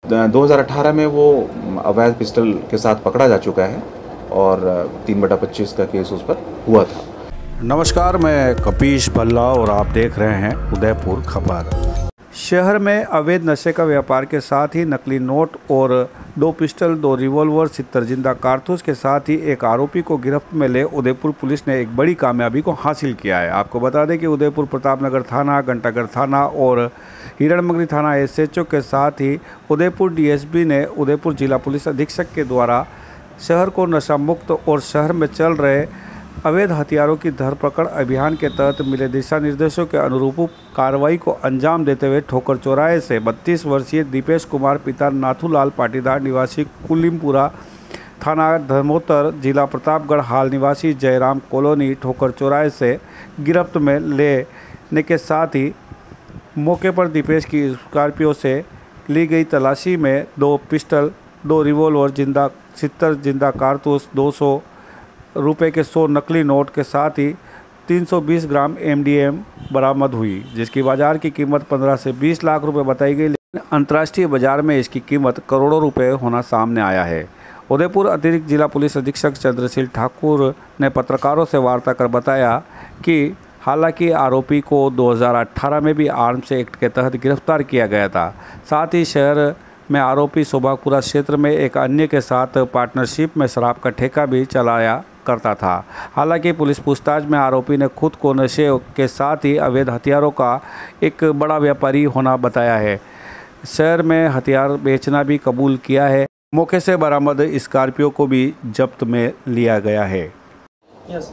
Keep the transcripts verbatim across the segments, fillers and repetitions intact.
दो हज़ार अठारह में वो अवैध पिस्टल के साथ पकड़ा जा चुका है और तीन बटा पच्चीस का केस उस पर हुआ था। नमस्कार, मैं कपीश भल्ला और आप देख रहे हैं उदयपुर खबर। शहर में अवैध नशे का व्यापार के साथ ही नकली नोट और दो पिस्टल, दो रिवॉल्वर, सत्तर जिंदा कारतूस के साथ ही एक आरोपी को गिरफ्त में ले उदयपुर पुलिस ने एक बड़ी कामयाबी को हासिल किया है। आपको बता दें कि उदयपुर प्रतापनगर थाना, घंटाघर थाना और हिरणमंगरी थाना एस एच ओ के साथ ही उदयपुर डी एस पी ने उदयपुर जिला पुलिस अधीक्षक के द्वारा शहर को नशा मुक्त और शहर में चल रहे अवैध हथियारों की धरपकड़ अभियान के तहत मिले दिशा निर्देशों के अनुरूप कार्रवाई को अंजाम देते हुए ठोकर चौराहे से बत्तीस वर्षीय दीपेश कुमार पिता नाथूलाल पाटीदार निवासी कुलीमपुरा, थाना धर्मोतर, जिला प्रतापगढ़, हाल निवासी जयराम कॉलोनी, ठोकर चौराहे से गिरफ्त में लेने के साथ ही मौके पर दीपेश की स्कॉर्पियो से ली गई तलाशी में दो पिस्टल, दो रिवॉल्वर, जिंदा सत्तर जिंदा कारतूस, दो सौ रुपये के सौ नकली नोट के साथ ही तीन सौ बीस ग्राम एम डी एम बरामद हुई, जिसकी बाजार की कीमत पंद्रह से बीस लाख रुपए बताई गई, लेकिन अंतर्राष्ट्रीय बाजार में इसकी कीमत करोड़ों रुपए होना सामने आया है। उदयपुर अतिरिक्त जिला पुलिस अधीक्षक चंद्रशील ठाकुर ने पत्रकारों से वार्ता कर बताया कि हालांकि आरोपी को दो हज़ार अठारह में भी आर्म्स एक्ट के तहत गिरफ्तार किया गया था। साथ ही शहर में आरोपी शोभापुरा क्षेत्र में एक अन्य के साथ पार्टनरशिप में शराब का ठेका भी चलाया करता था। हालांकि पुलिस पूछताछ में आरोपी ने खुद को नशे के साथ ही अवैध हथियारों का एक बड़ा व्यापारी होना बताया है। शहर में हथियार बेचना भी कबूल किया है। मौके से बरामद स्कॉर्पियो को भी जब्त में लिया गया है। यस।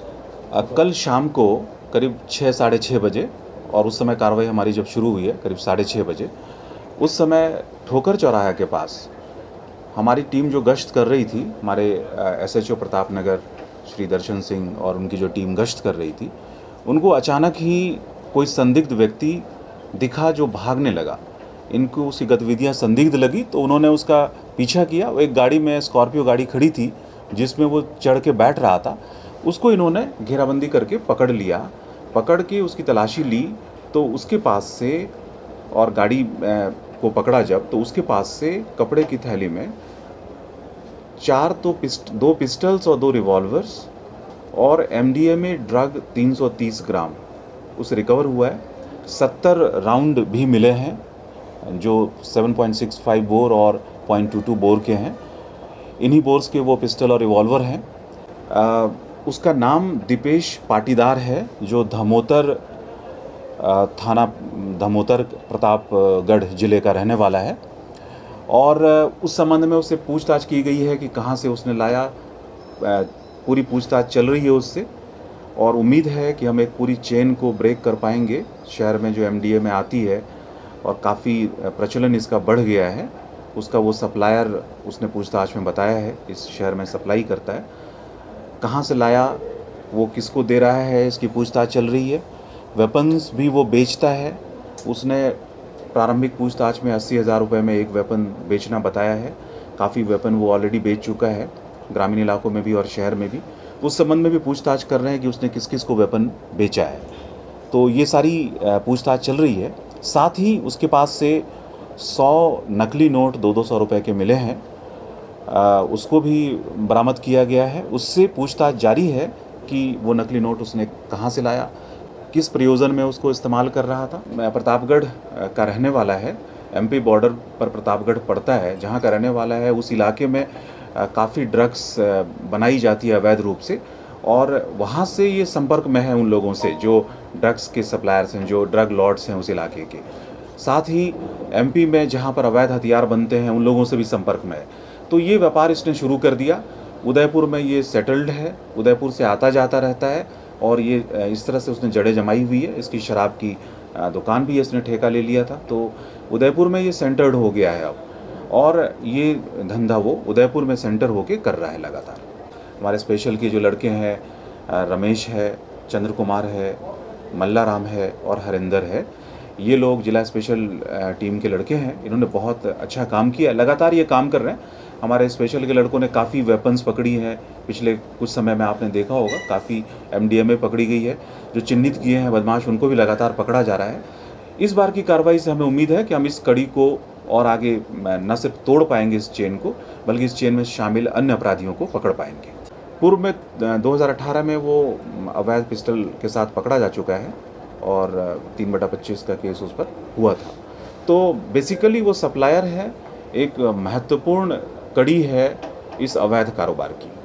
कल शाम को करीब छः साढ़े छः बजे, और उस समय कार्रवाई हमारी जब शुरू हुई है करीब साढ़े छः बजे, उस समय ठोकर चौराहा के पास हमारी टीम जो गश्त कर रही थी, हमारे S H O Pratapnagar Shri Darshan Singh और उनकी जो टीम गश्त कर रही थी, उनको अचानक ही कोई संदिग्ध व्यक्ति दिखा जो भागने लगा। इनको उसकी गतिविधियां संदिग्ध लगी तो उन्होंने उसका पीछा किया। वो एक गाड़ी में, स्कॉर्पियो गाड़ी खड़ी थी जिसमें वो चढ़ के बैठ रहा था, उसको इन्होंने घेराबंदी करके पकड़ लिया। पकड़ के उसकी तलाशी ली तो उसके पास से, और गाड़ी को पकड़ा जब, तो उसके पास से कपड़े की थैली में चार तो पिस्ट दो पिस्टल्स और दो रिवॉल्वर्स और M D M A drug तीन सौ तीस ग्राम उस रिकवर हुआ है। सत्तर राउंड भी मिले हैं जो सात पॉइंट सिक्स फाइव बोर और पॉइंट टू टू बोर के हैं। इन्हीं बोर्स के वो पिस्टल और रिवॉल्वर हैं। आ, उसका नाम दीपेश पाटीदार है, जो धर्मोतर थाना धर्मोतर प्रतापगढ़ ज़िले का रहने वाला है। और उस संबंध में उससे पूछताछ की गई है कि कहाँ से उसने लाया। पूरी पूछताछ चल रही है उससे, और उम्मीद है कि हम एक पूरी चेन को ब्रेक कर पाएंगे। शहर में जो एम डी ए में आती है और काफ़ी प्रचलन इसका बढ़ गया है, उसका वो सप्लायर उसने पूछताछ में बताया है इस शहर में सप्लाई करता है। कहाँ से लाया, वो किसको दे रहा है, इसकी पूछताछ चल रही है। वेपन्स भी वो बेचता है। उसने प्रारंभिक पूछताछ में अस्सी हज़ार रुपये में एक वेपन बेचना बताया है। काफ़ी वेपन वो ऑलरेडी बेच चुका है, ग्रामीण इलाकों में भी और शहर में भी। उस संबंध में भी पूछताछ कर रहे हैं कि उसने किस किस को वेपन बेचा है। तो ये सारी पूछताछ चल रही है। साथ ही उसके पास से सौ नकली नोट दो दो सौ रुपये के मिले हैं, आ, उसको भी बरामद किया गया है। उससे पूछताछ जारी है कि वो नकली नोट उसने कहाँ से लाया, किस प्रयोजन में उसको इस्तेमाल कर रहा था। प्रतापगढ़ का रहने वाला है, एम पी बॉर्डर पर प्रतापगढ़ पड़ता है, जहाँ का रहने वाला है। उस इलाके में काफ़ी ड्रग्स बनाई जाती है अवैध रूप से, और वहाँ से ये संपर्क में है उन लोगों से जो ड्रग्स के सप्लायर्स हैं, जो ड्रग लॉर्ड्स हैं उस इलाके के। साथ ही एम पी में जहाँ पर अवैध हथियार बनते हैं उन लोगों से भी संपर्क में है। तो ये व्यापार इसने शुरू कर दिया। उदयपुर में ये सेटल्ड है, उदयपुर से आता जाता रहता है, और ये इस तरह से उसने जड़ें जमाई हुई है। इसकी शराब की दुकान भी इसने ठेका ले लिया था। तो उदयपुर में ये सेंटर्ड हो गया है अब, और ये धंधा वो उदयपुर में सेंटर होके कर रहा है लगातार। हमारे स्पेशल के जो लड़के हैं, रमेश है, चंद्र कुमार है, मल्लाराम है और हरिंदर है, ये लोग जिला स्पेशल टीम के लड़के हैं। इन्होंने बहुत अच्छा काम किया, लगातार ये काम कर रहे हैं। हमारे स्पेशल के लड़कों ने काफ़ी वेपन्स पकड़ी हैं पिछले कुछ समय में, आपने देखा होगा काफ़ी एम डी एम ए पकड़ी गई है। जो चिन्हित किए हैं बदमाश, उनको भी लगातार पकड़ा जा रहा है। इस बार की कार्रवाई से हमें उम्मीद है कि हम इस कड़ी को और आगे न सिर्फ तोड़ पाएंगे इस चेन को, बल्कि इस चेन में शामिल अन्य अपराधियों को पकड़ पाएंगे। पूर्व में दो हज़ार अठारह में वो अवैध पिस्टल के साथ पकड़ा जा चुका है और तीन बटा पच्चीस का केस उस पर हुआ था। तो बेसिकली वो सप्लायर है, एक महत्वपूर्ण कड़ी है इस अवैध कारोबार की।